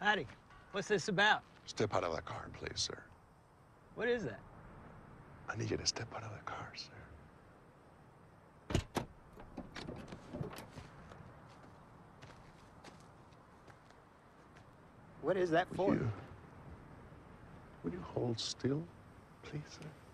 Howdy. What's this about? Step out of that car, please, sir. What is that? I need you to step out of the car, sir. What is that for? Would you hold still, please, sir?